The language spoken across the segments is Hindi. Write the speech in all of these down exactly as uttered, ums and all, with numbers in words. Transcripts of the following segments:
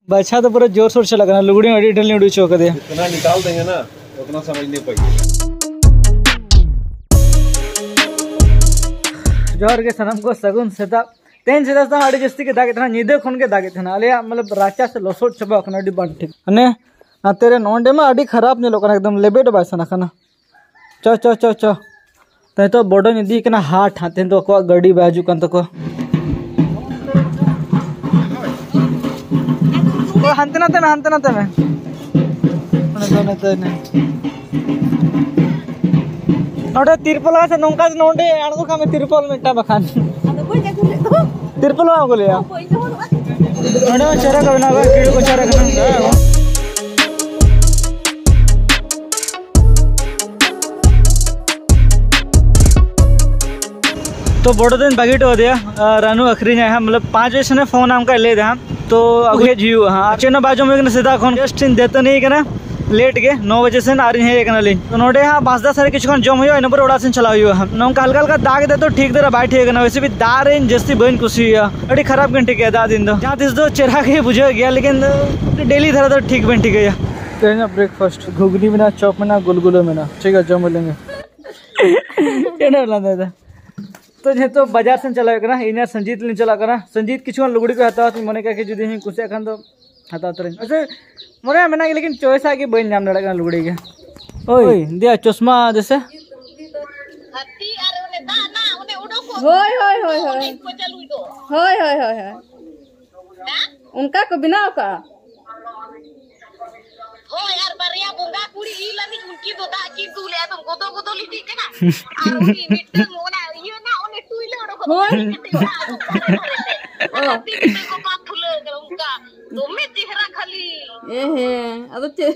बच्चा तो पूरा जोर शोर से लगा लुगड़ी में ढील नहीं उड़ी चौक दिया इतना निकाल देंगे ना उतना समझ नहीं पाएंगे। जोहर के सनम को सगुन सेता तेन सेता ता अड़ी जस्ती के दागे तना नीदे खन के दागे तना आलिया मतलब राचा से लोसोट चबा खना अड़ी बंद ठीक अने ना तेरे नोंडे में अड़ी खराब ने लोकना एकदम लेबेट बायसना खाना च च च च तै तो बड़ो निदी कना हाट हाते तो को गाड़ी बाजू कन तो को ओ हंते ना ते में हंते ना ते में ने तो ने नोडे तिरपल से नौका नोंडे अणगो का में तिरपल मिटा बखान तिरपल मा बोलिया नोडे चरा का ना कीड़ो को चरा का तो बड़ो दिन बागी हो दिया रानू अखरी है मतलब पाँच बजे से फोन आम का ले दे तो अगे जीव हाँ चेनो बाजू में सीधा खन जस्ट देते नहीं करना लेट के नौ बजे से आरी है ली तो नोडे हाँ पाँच दस सारे किसी जम हो पर ओड़ा से चला नौका हल्का हल्का दाग दे तो ठीक तरह बै ठीक है वैसे भी दाग रे जस्ती बन कुछ अड़ी खराब गन ठीक है दाग दिन जहाँ तीस तो चेहरा के बुझे गया लेकिन डेली धरा तो ठीक बन ठीक है ब्रेकफास्ट घुगनी में ना चॉप में ना गुलगुलो में ना ठीक है जम लेंगे तो जे तो बाजार से चला करना इन संजीत ले चला करना संजीत किछु लुगड़ी को हता मने का जुदी ही कुछ खान तो हता तरह अच्छा मोरे मेना लेकिन चॉइस आके बन नाम लड़ा करना लुगड़ी के ओए दिया चश्मा जैसे हत्ती अरे ओने दा ना ओने उडो को होय होय होय होय को चलुई दो होय होय होय होय उनका को बिना का हो यार बरिया बोंगा कुड़ी ली लनी उनकी दो दा की तू ले तुम गोदो गोदो ली ठीक है ना और उनकी मिट्टी मोना ये ना ओने टुइले ओडो को ओ हत्ती को का फुल उनका दो में चेहरा खाली ए हे अब ते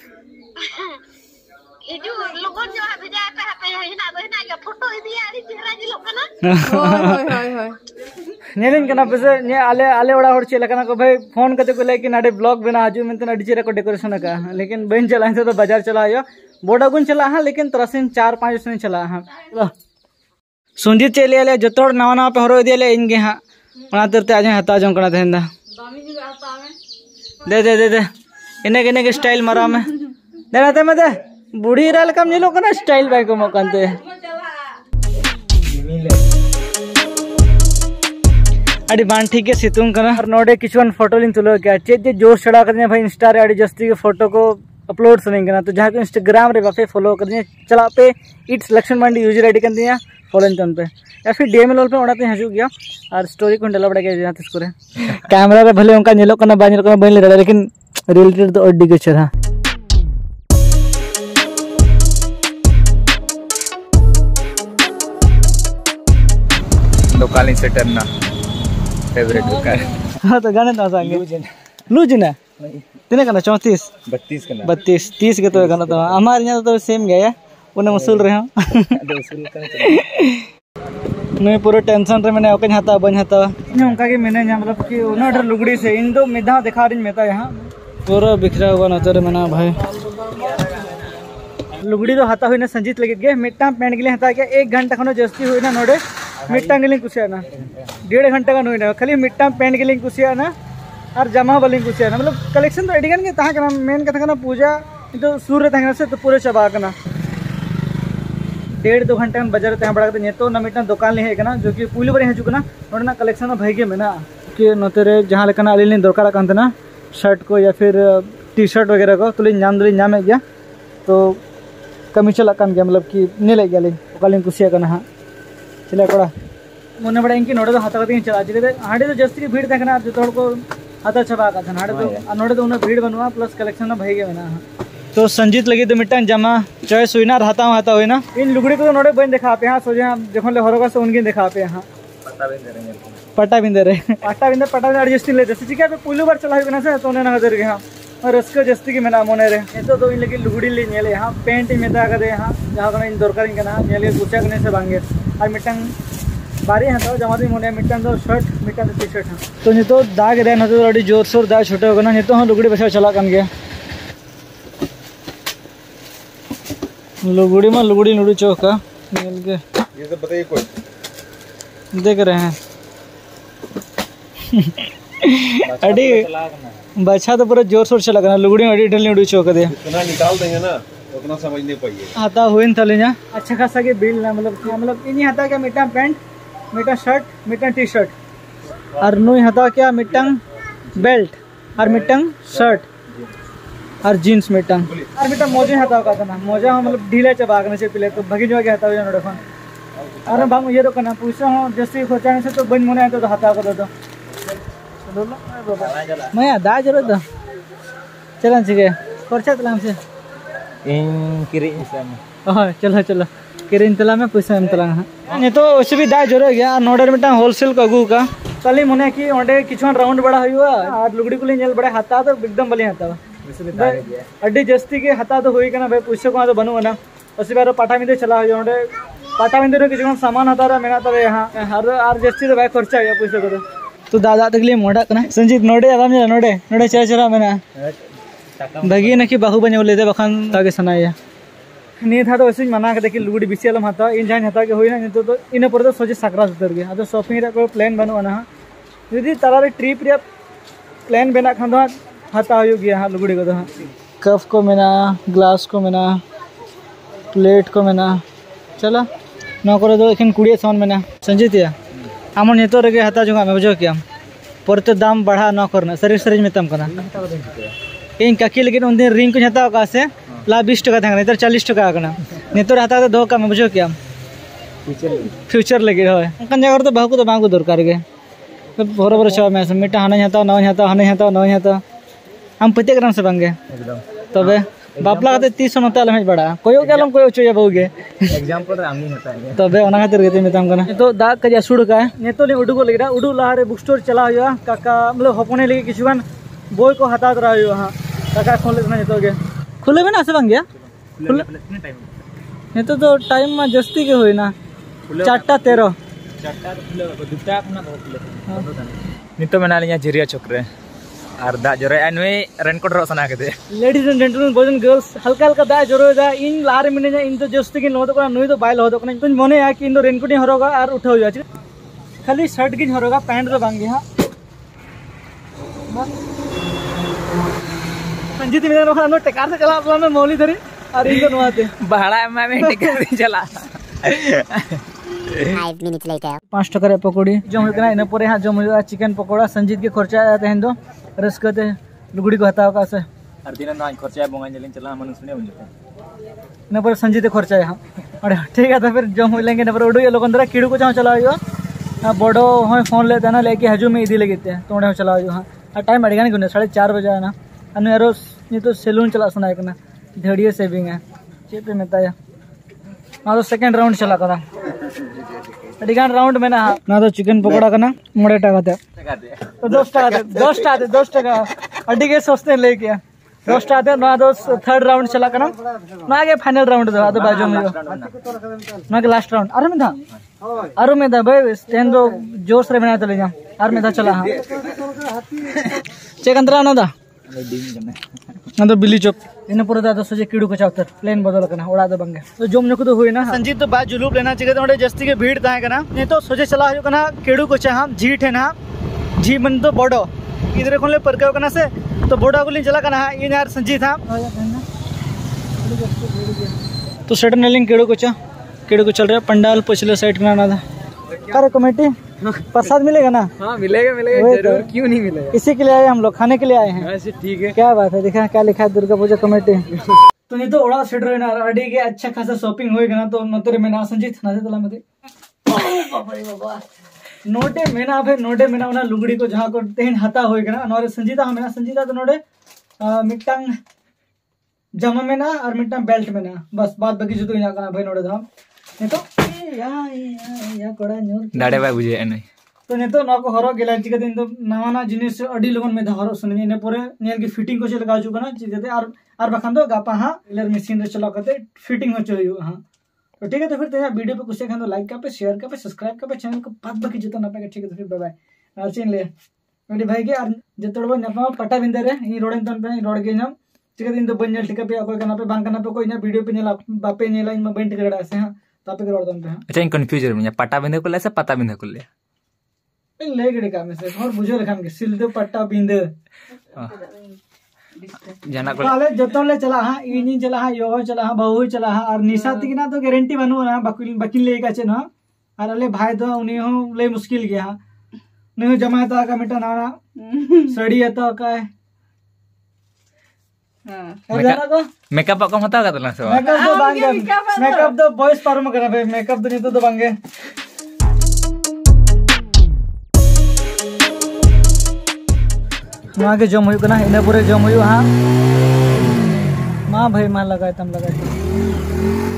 ये जो लोगों जो है भेजा पे है ना तो ना का फोटो दिया अरे चेहरा जी लोग ना होय होय होय होय नेलिन कना पेसे ने आले आले ओड़ा होड़ चेला कना को भाई फोन करते को लेकिन आडे ब्लॉग बना आजू में तो अडी चेरा को डेकोरेशन का लेकिन बहन चला तो बाजार चला आयो बोडा गुन चला हां लेकिन तरसिन चार पांच दिन चला हां सुंजीत चले आले जतोड़ नवा नवा पे हरो दिले इनगे हां ओना तरते आज हता जंग कना थेंदा दे दे दे दे इने इने के स्टाइल मारा में दे ना ते में दे बूढ़ी राल कम नेलो कना स्टाइल बाय को मकनते अड़ी बान ठीक है सितुंग करना और नोडे किचुन फोटो लिन तुलो क्या चेज जे जोश चढ़ा करने भाई इंस्टा रे अड़ी जस्ती के फोटो को अपलोड सुनेंगे करना तो जहाँ के इंस्टाग्राम रे वाफे फॉलो करने चला पे it's Lakshman Mandi user ID कर दिया फॉलो तन पे या फिर डीएम एल पे ओड़ा पे हजू गया और स्टोरी को डला बड़ा गया जहाँ तिसको रे कैमरा रे भले उनका नेलो करना बानिल करना बन ले लेकिन रिलेटेड तो अड्डी के चरा दुकान से टरना फेवरेट दुकान हाँ तो गाने ना सांगे लूज ना तिने करना चौंतीस बत्तीस करना बत्तीस तीस के तो गाना तो हमारे यहाँ तो सेम गया उन्हें वसूल रहे हम नहीं पूरा टेंशन रे मैंने ओके हता बन हता उनका के मैंने मतलब कि उन्होंने लुगड़ी से इन दो मिधा दिखा रही मेता यहाँ पूरा बिखरा हुआ नजर मैंने भाई लुगड़ी तो हता हुई ना संजीत लगे गए मिट्टा पेंट के लिए हता क्या एक घंटा खनो जस्ती हुई ना नोड़े मिट्टा के लिए कुछ ना डेढ़ घंटे का नहीं ना खाली मिट्टा पेंट के लिए कुछ ना और जमा वाली कुछ ना मतलब कलेक्शन तो एडिगन के तहाँ करना मेन कथा करना पूजा तो सूर्य तहना से तो पूरे चबा करना डेढ़ दो घंटे में बाजार तहाँ बड़ा करते तो ना मिट्टा दुकान ले है ना जो कि पुली बड़े हजू ना और ना कलेक्शन में भाई में ना कि नोते जहाँ लेकर अली दरकार कान ना शर्ट को या फिर टी शर्ट वगैरह को तो नाम दो नाम गया तो कमी चला कान गया मतलब कि नेले गया लिंग कुछ हाँ चले कड़ा मोने बड़ा इनकी नोड़े तो हाथा कती चला चले हाड़े तो जस्ती की भीड़ देखना जो तोड़ को हाथा छपा का था हाड़े तो नोड़े तो उन्हें भीड़ बनवा प्लस कलेक्शन में भाई गया ना तो संजीत लगी तो मिट्टा जमा चॉइस हुई ना हाथा हाथा हुई ना इन लुगड़ी को तो नोड़े बन दिखा पे हाँ सोचे देखो ले हरोगा से उनकी दिखा पे हाँ पट्टा बिंदे रहे पट्टा बिंदे पट्टा बिंदे एडजस्ट लेते ठीक है पुलू बार चला ना से तो उन्हें नजर गया और रस्को जस्ती की मेना मोने रे तो तो इन लगी लुगड़ी ले नेले यहाँ पेंट मेता कर यहाँ जहाँ का इन दरकार इनका ना नेले गुचा करने से बांगे और मिट्टन बारी हता जमा दी मोने मिट्टन तो शर्ट मिट्टन तो टी शर्ट हाँ तो नहीं तो दाग दे ना तो अड़ी जोर शोर दाग छोटे होगा ना नहीं तो हाँ लुगड़ी बचा चला कन गया लुगड़ी में लुगड़ी लुड़ी चौका मिल के ये सब बताइए कोई देख रहे हैं अड़ी बच्चा तो पूरा जोर शोर चला लुगड़ी अड़ी ढलनी उड़ी चौक दे जितना निकाल देंगे ना उतना समझ नहीं पाइए हाथा हुई था लेना अच्छा खासा के बिल ना मतलब क्या मतलब इन हाथा क्या मिट्टा पैंट मिट्टा शर्ट मिट्टा टी शर्ट और नुई हाथा क्या मिट्टंग बेल्ट और मिट्टंग शर्ट और जीन्स मिट्टंग और मिट्टा मोजे हाथा का था मोजा हम मतलब ढीला चबा करने से पहले तो भगी जो के हाथा हुई नोडे फोन अरे बांग ये तो करना पूछा हूं जैसे खोचाने से तो बन मोने है तो हाथा को दो मैं दा जरूर दो चलन सीखे खर्चा तला हमसे इन किरिंग से ओह चलो चलो किरिंग तला में पैसा एम तला हां ने तो वैसे भी दा जरूर गया नोडर मिटा होलसेल को अगू का तली मने की ओंडे किछुन राउंड बड़ा हुआ और लुगड़ी कुली नेल बड़ा हाता तो एकदम बली हाता वैसे भी दा गया अड्डी जस्ती के हाता तो होई कना भाई पैसा को तो बनू ना वैसे बार पाटा में चला हुआ ओंडे पाटा में रे किछुन सामान हाता रे मेना तबे यहां हर आर जस्ती तो भाई खर्चा हुआ पैसा को तो दादा तकली मोड़ा कना संजीत नोडे आराम जा नोडे नोडे चला चला मेना भगी ना कि बाहु बने ले दे बखान ताके सनाया नहीं था तो वैसे मना कर देखी लुगड़ी बिसी आलम हाता इन जान हाता के होई ना तो इन पर तो सोचे साकरात उतर गया तो शॉपिंग रे को प्लान बनवा ना यदि तारा रे ट्रिप रे प्लान बना खान दो हाता हो गया हां लुगड़ी को दो कप को मेना ग्लास को मेना प्लेट को मेना चला न करे दो एखन कुड़िए सामान मेना संजीत या आमन नेतो रे हाता जोगा में बुझो क्या परते दाम बढ़ा न करना शरीर शरीर में तम करना इन काकी लेकिन उन दिन रिंग को हता का से ला बीस टका था इधर चालीस टका कना नेतो हता तो दो का में बुझो क्या फ्यूचर लगे होय अंकन जगह तो बाहु को तो बांगु दरकार गे बरोबर छवा में मिटा हना हता न हता हना हता न हता हम पते ग्राम से बांगे एकदम तबे बापला कते तीस नता लमेज बड़ा कोयो गेलम कोयो चोया बहुगे एग्जांपल रे आमी हता है तबे ओना खातिर गते मिताम कना तो दा कजा सुड़ का नेतो ले उडुगो लेगरा उडु लाहारे बुक स्टोर चला हुआ काका मतलब होपने लगे किछुगान बोय को हता रहा हुआ हां काका खोले ना नेतो के खुले में ना से बांग गया खुले कितने टाइम नेतो तो टाइम में जस्ती के होई ना चारटा तेरह चारटा खुले दुटा अपना खुले नितो मेना लिया जिरिया चक्रे और दा जरे एनवे रेनकोट रो सना केते ladies and gentleman boys and girls हल्का हल्का दा जरो दा इन लार मिने जा इन तो जस्ती के लोदो कना नुई तो बाइल होदो कना तुम मने या कि इन तो रेनकोट हरोगा और उठाओ जा खाली शर्ट गिन हरोगा पैंट तो बांगे हां संजीत मेरा नो खानो टेकार से चला अपना में मौली धरी और इन तो नवाते भाड़ा में टेकार से चला फाइव मिनट्स लेटर पाँच टका रे पकोड़ी जो होकना इन पर हां जो मुझे चिकन पकोड़ा संजीत के खर्चा आते हैं दो रसकते लुगड़ी को हताव का से और दिन ना खर्चा बोंगा जलिन चला मन सुने उनके न पर संजीत खर्चा है अरे ठीक है तो फिर जो हो लेंगे न पर उडो ये लोग अंदर कीड़ू को जहां चला आयो हां बड़ो हो फोन ले देना लेके हजू में इदी लगते हैं तो उड़े चला आयो हां और टाइम अड़गा नहीं गुने साढ़े चार बजे है ना अनु यारो ये तो सैलून चला सुना है ना धड़िए सेविंग है जे पे मेता या हां तो सेकंड राउंड चला करा अड़गान राउंड में ना ना तो चिकन पकोड़ा करना मोड़े टका थे तो दस टका थे दस टका थे दस टका अड्डी के सस्ते लेके दस टका थे ना तो थर्ड राउंड चला करना ना आगे फाइनल राउंड था तो बाजू में ना के लास्ट राउंड अरे में था अरे में था भाई स्टैंड तो जोश रे बना चले जा अरे में था चला हां चेक अंतरा ना था ना तो बिल्ली चौक इन पर दादा सोचे कीड़ू को चावतर प्लेन बदल करना उड़ा दे बंगे तो जोम नको तो हुई ना संजीत तो बात जुलूप लेना चाहिए तो जस्ती के भीड़ था करना नहीं तो सोचे चला हो करना कीड़ू को चाह झीठ है ना झी मन तो बड़ो इधर खोले परकाव करना से तो बोड़ा को चला करना इन यार संजीत था तो सडन नेलिंग कीड़ू को चाह कीड़ू को चल रहा पंडाल पिछले साइड में आना था अरे कमेटी प्रसाद मिलेगा ना हाँ मिलेगा मिलेगा जरूर क्यों नहीं मिलेगा इसी के लिए आए हम लोग खाने के लिए आए हैं ऐसे ठीक है क्या बात है देखा क्या लिखा है दुर्गा पूजा कमेटी तो नहीं तो ओड़ा सेट रहे ना अड़ी के अच्छा खासा शॉपिंग होएगा ना तो नतरे में ना संजीत ना तला में बाबा रे बाबा नोटे में ना भाई नोटे में ना लुगड़ी को जहां को तेन हता होएगा ना नोरे संजीता हमें ना संजीता तो नोटे मिट्टंग जमा में ना और मिट्टंग बेल्ट में ना बस बात बाकी जो तो यहां का भाई नोटे धाम नहीं तो या या या कोड़ा न्यूर दाड़े भाई बुझे नहीं तो नहीं तो ना को हरो गेला चिका दिन तो नवाना जिनिस अडी लोगन में हरो सुने ने पूरे नेल की फिटिंग को लगा चुका ना चिते और और बखान दो गापा हां लेर मशीन रे चला करते फिटिंग हो चाहिए हां तो ठीक है तो फिर तेरा वीडियो पे कुछ खान दो लाइक का पे शेयर का पे सब्सक्राइब का पे चैनल को बात बाकी जितना ना पे ठीक है तो फिर बाय बाय और चैनल ले मेरे भाई के और जतड़बो नपा पटा बिंदे रे ई रोडन तन पे रोड के नाम चिका दिन तो बन्नल ठीक पे कोई कना पे बांग कना पे कोई ना वीडियो पे नेला बापे नेला इन में बंट गड़ा से हां तापे के रोड तन पे अच्छा इन कंफ्यूजन में पटा बिंदे को ले से पता बिंदे को ले ले गड़े काम से और बुझे रखान के सिल दे पट्टा बिंदे जाना को ताले जतो ले चला हां इनी चला हां यो चला हां बहु चला हां और निशा तिकना तो गारंटी बनु ना बकिल बकिल ले का चेन और अले भाई दो उनी हो ले मुश्किल गया नहीं जमाता का मिटा नाना सड़ी आता का है हां जाना को मेकअप को हता का तला सो मेकअप दो बांगे मेकअप दो बॉयज पारम करा भाई मेकअप दो नहीं तो बांगे ना के जम हुई ना इना पूरे जम हुई हां मां भाई मां लगाए तम लगाए